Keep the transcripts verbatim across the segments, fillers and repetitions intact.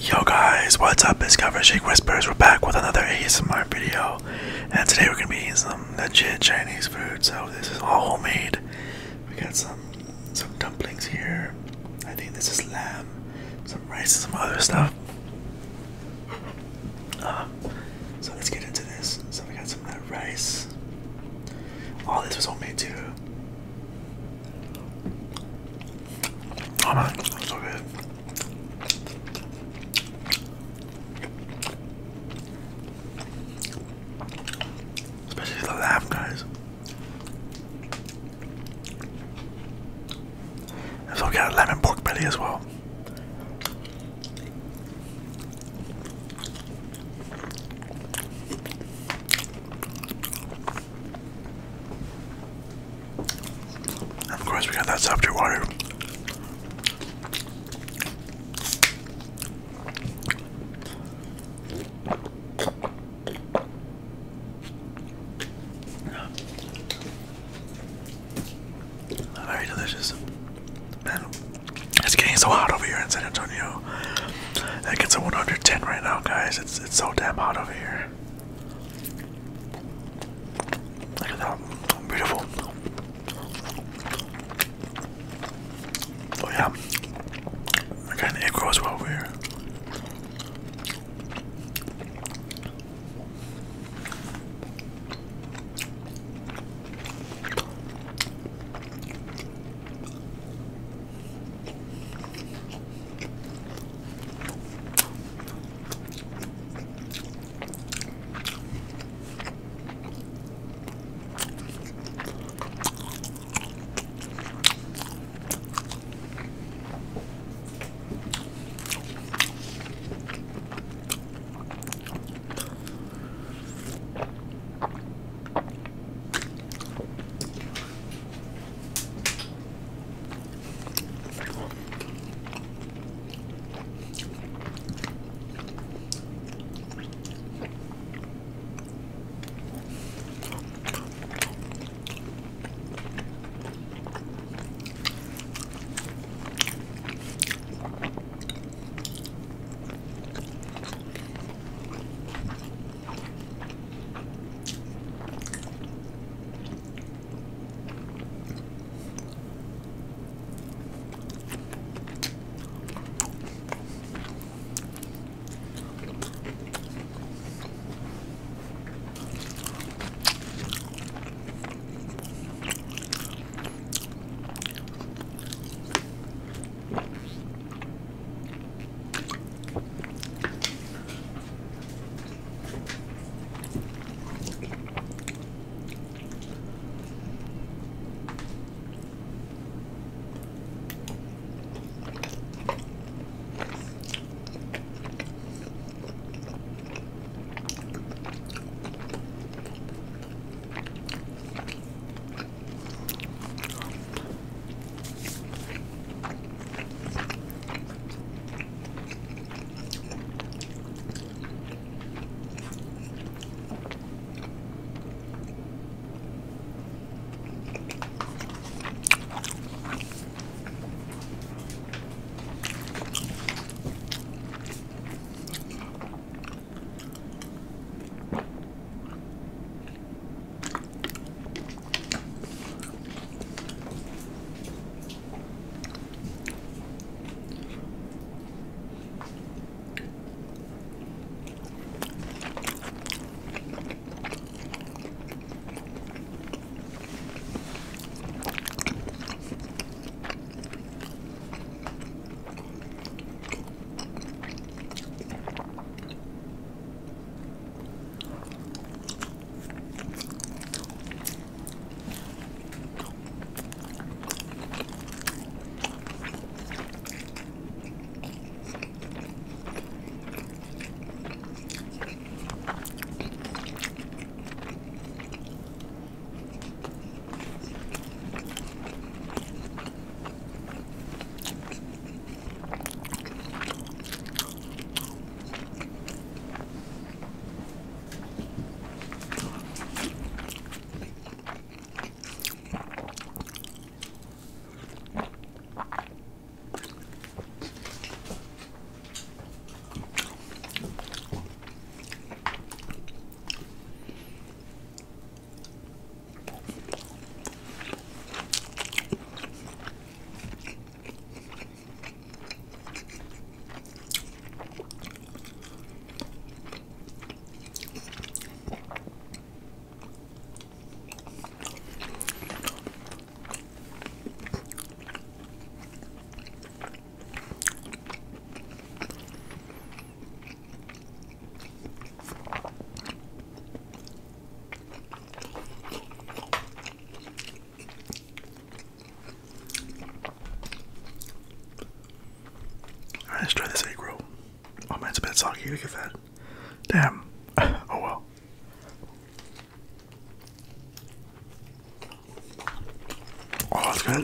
Yo guys, what's up? It's Cover Shake Whispers. We're back with another A S M R video, and today we're gonna be eating some legit Chinese food. So this is all homemade. We got some some dumplings here. I think this is lamb, some rice, and some other stuff. Uh, so let's get into this. So we got some of that rice. All this was homemade too. Oh man, so good. Especially the lamb, guys. And so we got a lemon pork belly as well. And of course we got that softer water. Very delicious. Man, it's getting so hot over here in San Antonio. It gets a one hundred ten right now, guys. It's it's so damn hot over here. Look at that. Beautiful. Oh yeah. I got an egg roll as well over here. Oh man, it's a bit soggy. Look at that. Damn. Oh well. Oh, that's good.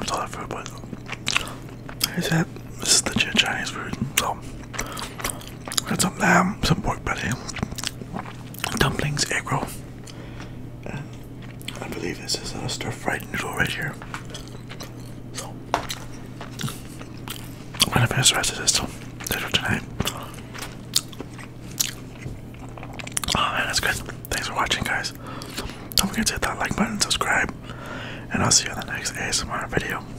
it's all that food, but like I said, this is legit Chinese food. So, got some lamb, some pork belly, dumplings, egg roll, and I believe this is a stir-fried noodle right here. So, I'm gonna finish the rest of this till later tonight. Oh man, that's good. Thanks for watching, guys. Don't forget to hit that like button, subscribe, and I'll see you on the next A S M R video.